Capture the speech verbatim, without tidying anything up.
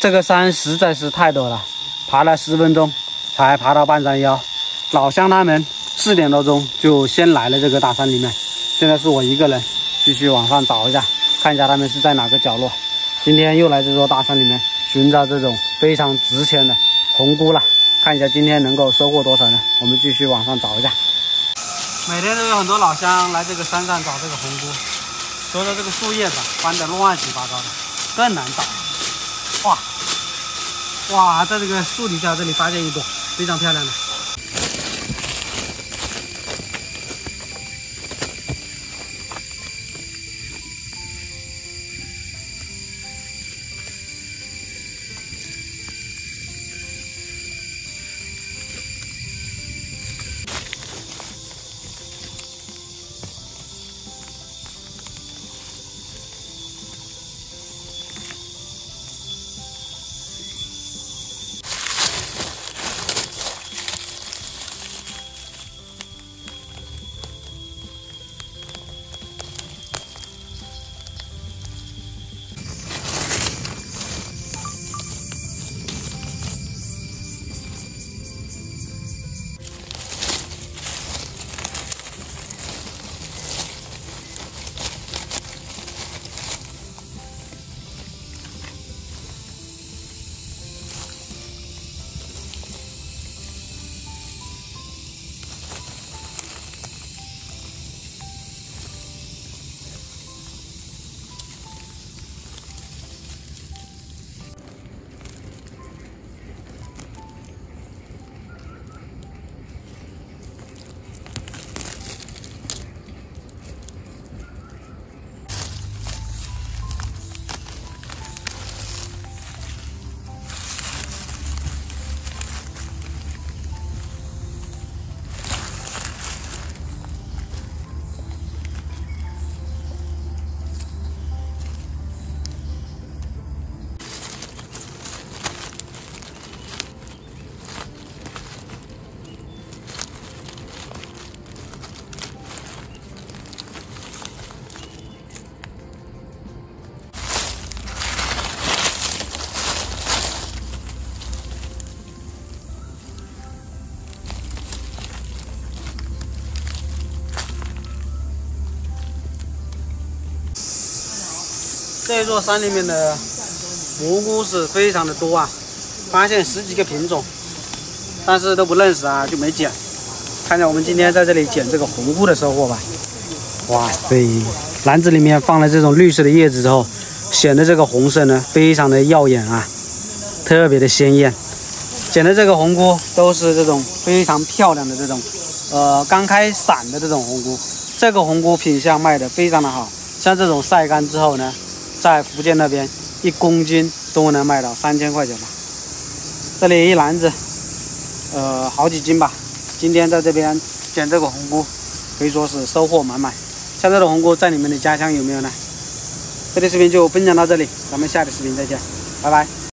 这个山实在是太陡了，爬了十分钟才爬到半山腰。老乡他们四点多钟就先来了这个大山里面，现在是我一个人继续往上找一下，看一下他们是在哪个角落。今天又来这座大山里面寻找这种非常值钱的红菇了，看一下今天能够收获多少呢？我们继续往上找一下。每天都有很多老乡来这个山上找这个红菇，所以说这个树叶子翻得乱七八糟的，更难找。哇哇，在这个树底下这里发现一朵非常漂亮的。这座山里面的蘑菇是非常的多啊，发现十几个品种，但是都不认识啊，就没捡。看见我们今天在这里捡这个红菇的收获吧。哇塞，篮子里面放了这种绿色的叶子之后，显得这个红色呢非常的耀眼啊，特别的鲜艳。捡的这个红菇都是这种非常漂亮的这种，呃，刚开伞的这种红菇。这个红菇品相卖的非常的好，像这种晒干之后呢，在福建那边一公斤都能卖到三千块钱吧。这里一篮子，呃，好几斤吧。今天在这边捡这个红菇，可以说是收获满满。像这种红菇在你们的家乡有没有呢？这期视频就分享到这里，咱们下期视频再见，拜拜。